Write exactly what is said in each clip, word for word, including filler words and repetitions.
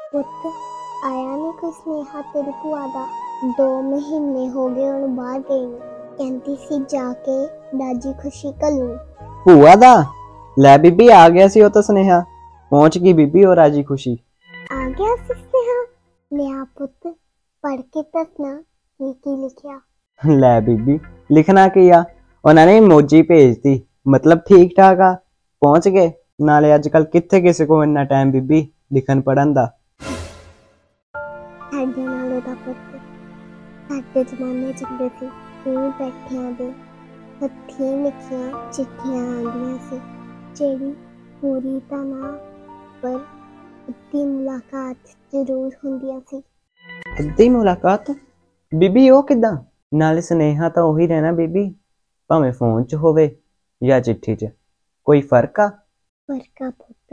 ਪੁੱਤ ਆਇਆ ਨਹੀਂ ਕੋਈ ਸੁਨੇਹਾ ਤੇਰੀ ਭੂਆ ਦਾ। ਦੋ ਮਹੀਨੇ ਹੋ ਗਏ ਉਹਨੂੰ ਬਾਹਰ ਗਈ ਨੂੰ। ਕਹਿੰਦੀ ਸੀ ਜਾ ਕੇ ਰਾਜੀ ਖੁਸ਼ੀ ਘੱਲੂ। ਭੂਆ ਦਾ ਲੈ ਬੀਬੀ ਆ ਗਿਆ ਸੀ ਉਹ ਤਾਂ ਸੁਨੇਹਾ। ਪਹੁੰਚ ਗਈ ਬੀਬੀ ਉਹ ਰਾਜੀ ਖੁਸ਼ੀ। ਆ ਗਿਆ ਸੀ ਸੁਨੇਹਾ। ਲਿਆ ਪੁੱਤ ਪੜ੍ਹ ਕੇ ਦੱਸਣਾ ਕੀ ਕੀ ਲਿਖਿਆ। ਲੈ ਬੀਬੀ ਲਿਖਣਾ ਕੀ ਆ, ਉਹਨਾਂ ਨੇ ਇਮੋਜੀ ਭੇਜਤੀ, ਮਤਲਬ ਠੀਕ ਠਾਕ ਆ, ਪਹੁੰਚ ਗਏ। ਨਾਲੇ ਅੱਜ ਕੱਲ ਕਿੱਥੇ ਕਿਸੇ ਕੋਲ ਇੰਨਾ ਟਾਈਮ ਬੀਬੀ ਲਿਖਣ ਪੜ੍ਹਨ ਦਾ। ਸਾਡੇ ਨਾਲ ਉਹਦਾ ਪੁੱਤ ਸਾਡੇ ਜ਼ਮਾਨੇ ਚੰਗੇ ਸੀ। ਇਹ ਬੈਠਿਆਂ ਦੇ ਹੱਥੀਂ ਲਿਖੀਆਂ ਚਿੱਠੀਆਂ ਆਉਂਦੀਆਂ ਸੀ, ਜਿਹੜੀ ਪੂਰੀ ਤਾਂ ਨਾ ਪਰ ਅੱਧੀ ਮੁਲਾਕਾਤ ਜ਼ਰੂਰ ਹੁੰਦੀਆਂ ਸੀ। ਅੱਧੀ ਮੁਲਾਕਾਤ ਬੀਬੀ ਉਹ ਕਿੱਦਾਂ? ਨਾਲੇ ਸੁਨੇਹਾ ਤਾਂ ਉਹੀ ਰਹਿਣਾ ਬੀਬੀ, ਭਾਵੇਂ ਫੋਨ 'ਚ ਹੋਵੇ ਜਾਂ ਚਿੱਠੀ 'ਚ। ਕੋਈ ਫਰਕ ਆ? ਫਰਕ ਆ ਪੁੱਤ,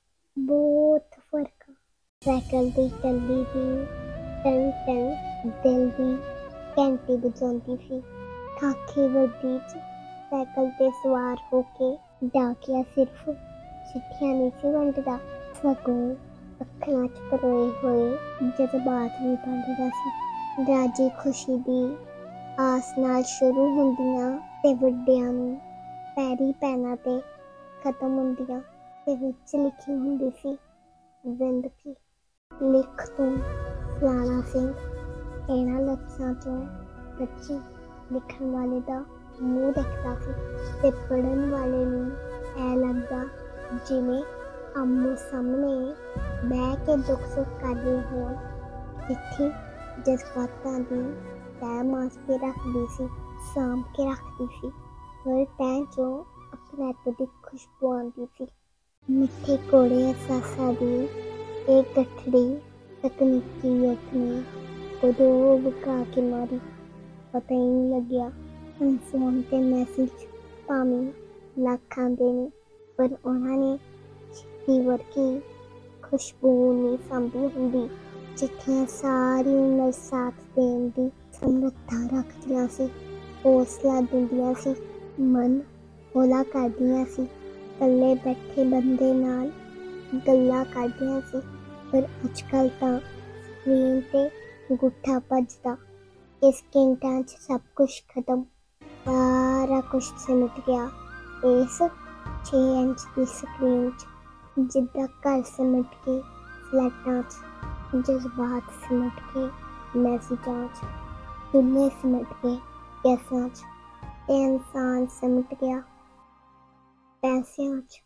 ਬਹੁਤ ਫਰਕ ਆ। ਸਾਈਕਲ ਦੀ ਟੱਲੀ ਦੀ ਟਨ ਟਨ ਦਿਲ ਦੀ ਘੰਟੀ ਵਜਾਉਂਦੀ ਸੀ। ਖਾਕੀ ਵਰਦੀ 'ਚ ਸਾਈਕਲ ਤੇ ਸਵਾਰ ਹੋ ਕੇ ਡਾਕੀਆ ਸਿਰਫ ਚਿੱਠੀਆਂ ਨਹੀਂ ਸੀ ਵੰਡਦਾ, ਸਗੋਂ ਅੱਖਾਂ 'ਚ ਪਰੋਏ ਹੋਏ ਜਜ਼ਬਾਤ ਵੀ ਵੰਡਦਾ ਸੀ। ਰਾਜੀ ਖੁਸ਼ੀ ਦੀ ਆਸ ਨਾਲ ਸ਼ੁਰੂ ਹੁੰਦੀਆਂ ਤੇ ਵੱਡਿਆਂ ਨੂੰ ਪੈਰੀ ਪੈਣਾ ਤੇ ਖਤਮ ਹੁੰਦੀਆਂ ਤੇ ਵਿੱਚ ਲਿਖੀ ਹੁੰਦੀ ਸੀ ਜ਼ਿੰਦਗੀ। ਲਿਖ ਤੂੰ ਫਲਾਣਾ ਸਿੰਘ। ਇਹਨਾਂ ਲਫ਼ਜ਼ਾਂ ਚੋਂ ਸੱਚੀ ਲਿਖਣ ਵਾਲੇ ਦਾ ਮੂੰਹ ਦਿਖਦਾ ਸੀ ਤੇ ਪੜ੍ਹਨ ਵਾਲੇ ਨੂੰ ਐ ਲੱਗਦਾ ਜਿਵੇਂ ਆਮੋ ਸਾਹਮਣੇ ਬਹਿ ਕੇ ਦੁੱਖ ਸੁੱਖ ਕਰ ਰਹੇ ਹੋਣ। ਚਿੱਠੀ ਜਜ਼ਬਾਤਾਂ ਦੀ ਤੈਅ ਮਾਸ ਕੇ ਰੱਖਦੀ ਸੀ, ਸਾਂਭ ਕੇ ਰੱਖਦੀ ਸੀ, ਪਰ ਤੈਅ ਚੋਂ ਅਪਣੱਤ ਦੀ ਖੁਸ਼ਬੂ ਆਉਂਦੀ ਸੀ। ਮਿੱਠੇ ਕੋੜੇ ਅਹਿਸਾਸਾਂ ਦੀ ਇਹ ਗਠੜੀ ਤਕਨੀਕੀ ਯੁੱਗ ਨੇ ਕਦੋਂ ਵਕਾ ਕੇ ਮਾਰੀ, ਪਤਾ ਹੀ ਨਹੀਂ ਲੱਗਿਆ। ਫੋਨ ਤੇ ਮੈਸੇਜ ਭਾਵੇਂ ਲੱਖ ਆਉਂਦੇ ਨੇ, ਪਰ ਉਹਨਾਂ ਨੇ ਚਿੱਠੀ ਵਰਗੀ ਖੁਸ਼ਬੂ ਨਹੀਂ ਸਾਂਭੀ ਹੁੰਦੀ। ਚਿੱਠੀਆਂ ਸਾਰੀ ਉਮਰ ਸਾਥ ਦੇਣ ਦੀ ਸਮਰੱਥਾ ਰੱਖਦੀਆਂ ਸੀ, ਹੌਸਲਾ ਦਿੰਦੀਆਂ ਸੀ, ਮਨ ਹੌਲਾ ਕਰਦੀਆਂ ਸੀ, ਇਕੱਲੇ ਬੈਠੇ ਬੰਦੇ ਨਾਲ ਗੱਲਾਂ ਕਰਦੀਆਂ ਸੀ। ਪਰ ਅੱਜ ਕੱਲ੍ਹ ਤਾਂ ਸਕਰੀਨ ਤੇ ਅੰਗੂਠਾ ਭੱਜਦਾ, ਇਸ ਸਕਿੰਟਾਂ 'ਚ ਸਭ ਕੁਛ ਖਤਮ, ਸਾਰਾ ਕੁਛ ਸਿਮਟ ਗਿਆ ਇਸ ਛੇ ਇੰਚ ਦੀ ਸਕਰੀਨ 'ਚ। ਜਿੱਦਾਂ ਘਰ ਸਿਮਟ ਕੇ ਫਲੈਟਾਂ 'ਚ, ਜਜ਼ਬਾਤ ਸਿਮਟ ਕੇ ਮੈਸੇਜਾਂ 'ਚ, ਦੁਨੀਆ ਸਿਮਟ ਕੇ ਕੈਸਾਂ 'ਚ, ਤੇ ਇਨਸਾਨ ਸਿਮਟ ਗਿਆ ਪੈਸਿਆਂ 'ਚ।